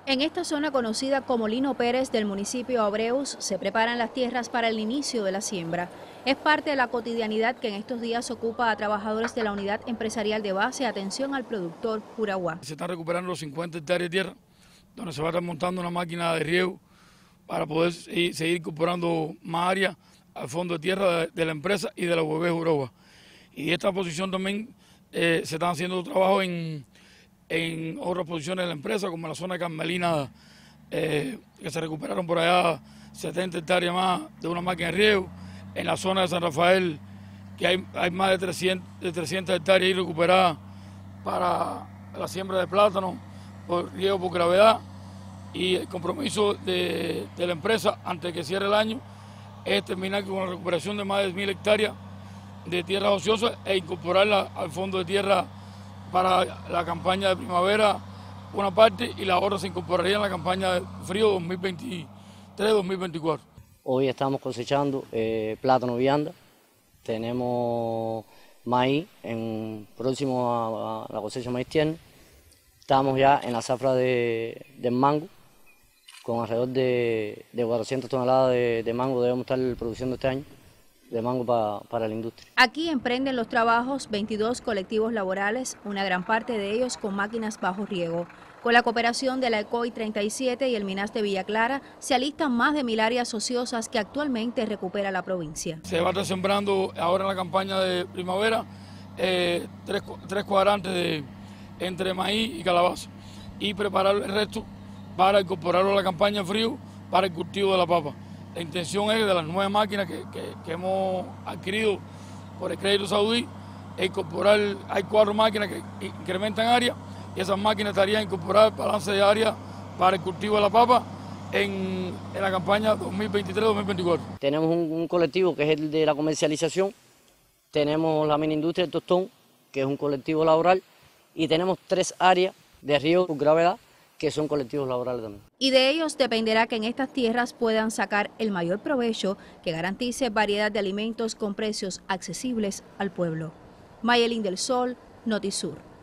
En esta zona conocida como Lino Pérez del municipio Abreus se preparan las tierras para el inicio de la siembra. Es parte de la cotidianidad que en estos días ocupa a trabajadores de la unidad empresarial de base Atención al Productor Juraguá. Se están recuperando los 50 hectáreas de tierra, donde se va a estar montando una máquina de riego para poder seguir incorporando más área al fondo de tierra de la empresa y de la UEB Juraguá. Y esta posición también se están haciendo trabajos en otras posiciones de la empresa, como en la zona de Carmelina, que se recuperaron por allá 70 hectáreas más de una máquina de riego. En la zona de San Rafael, que hay más de 300 hectáreas ahí recuperadas para la siembra de plátano, por riego por gravedad. Y el compromiso de la empresa, antes de que cierre el año, es terminar con la recuperación de más de 1000 hectáreas de tierras ociosas e incorporarla al fondo de tierra para la campaña de primavera, una parte, y la otra se incorporaría en la campaña de frío 2023-2024. Hoy estamos cosechando plátano vianda, tenemos maíz, próximo a la cosecha de maíz tierno. Estamos ya en la zafra del mango, con alrededor de 400 toneladas de mango debemos estar produciendo este año, de mango para la industria. Aquí emprenden los trabajos 22 colectivos laborales, una gran parte de ellos con máquinas bajo riego. Con la cooperación de la ECOI 37 y el MINAS de Villa Clara, se alistan más de 1000 áreas ociosas que actualmente recupera la provincia. Se va a estar sembrando ahora en la campaña de primavera tres cuadrantes entre maíz y calabaza, y preparar el resto para incorporarlo a la campaña de frío para el cultivo de la papa. La intención es de las 9 máquinas que hemos adquirido por el crédito saudí, incorporar, hay 4 máquinas que incrementan área, y esas máquinas estarían incorporadas al balance de área para el cultivo de la papa en la campaña 2023-2024. Tenemos un colectivo que es el de la comercialización, tenemos la mini industria del tostón, que es un colectivo laboral, y tenemos 3 áreas de riego por gravedad, que son colectivos laborales también. Y de ellos dependerá que en estas tierras puedan sacar el mayor provecho que garantice variedad de alimentos con precios accesibles al pueblo. Mayelín del Sol, Notisur.